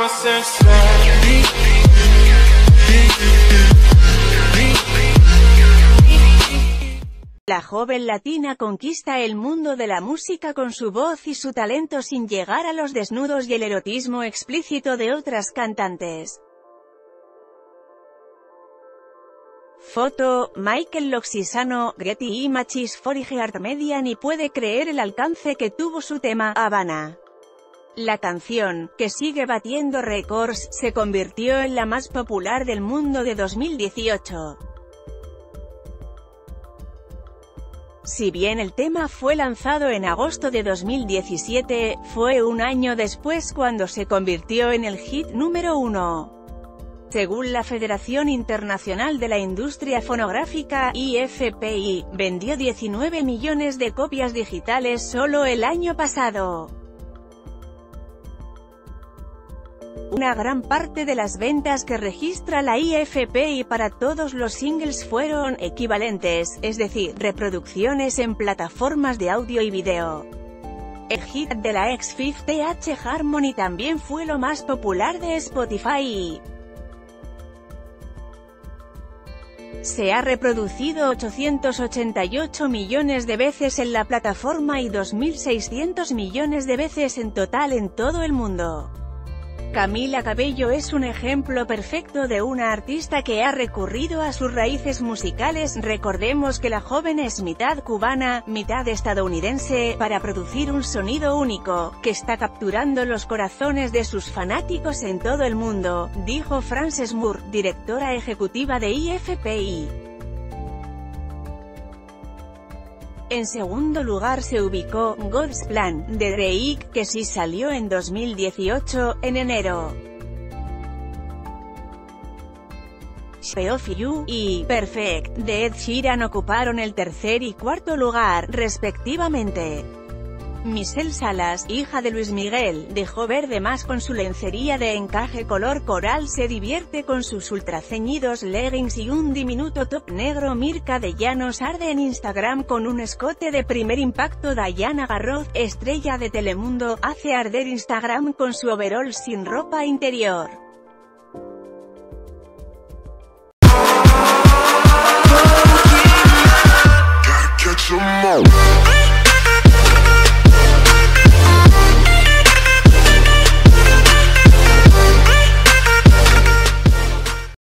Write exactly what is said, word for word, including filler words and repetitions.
La joven latina conquista el mundo de la música con su voz y su talento sin llegar a los desnudos y el erotismo explícito de otras cantantes. Foto, Michael Loxisano, Getty Images for iHeartMedia. Ni puede creer el alcance que tuvo su tema, Havana. La canción, que sigue batiendo récords, se convirtió en la más popular del mundo de dos mil dieciocho. Si bien el tema fue lanzado en agosto de dos mil diecisiete, fue un año después cuando se convirtió en el hit número uno. Según la Federación Internacional de la Industria Fonográfica, I F P I, vendió diecinueve millones de copias digitales solo el año pasado. Una gran parte de las ventas que registra la I F P I para todos los singles fueron equivalentes, es decir, reproducciones en plataformas de audio y video. El hit de la ex Fifth Harmony también fue lo más popular de Spotify. Se ha reproducido ochocientos ochenta y ocho millones de veces en la plataforma y dos mil seiscientos millones de veces en total en todo el mundo. Camila Cabello es un ejemplo perfecto de una artista que ha recurrido a sus raíces musicales. Recordemos que la joven es mitad cubana, mitad estadounidense, para producir un sonido único, que está capturando los corazones de sus fanáticos en todo el mundo, dijo Frances Moore, directora ejecutiva de I F P I. En segundo lugar se ubicó God's Plan, de Drake, que sí salió en dos mil dieciocho, en enero. Shape of You y Perfect, de Ed Sheeran ocuparon el tercer y cuarto lugar, respectivamente. Michelle Salas, hija de Luis Miguel, dejó ver de más con su lencería de encaje color coral. Se divierte con sus ultraceñidos leggings y un diminuto top negro. Mirka de Llanos arde en Instagram con un escote de primer impacto. Diana Garroz, estrella de Telemundo, hace arder Instagram con su overol sin ropa interior.